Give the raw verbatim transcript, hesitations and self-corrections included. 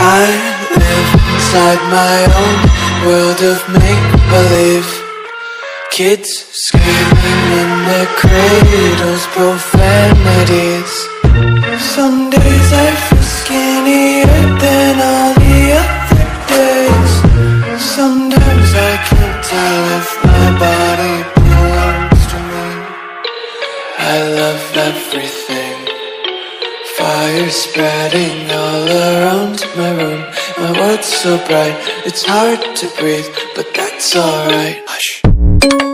I live inside my own world of make-believe. Kids screaming in their cradles, profanities. Some days I feel skinnier than all the other days. Sometimes I can't tell if my body belongs to me. I love everything. Fire spreading all around my room. My world's so bright, it's hard to breathe, but that's alright. Hush.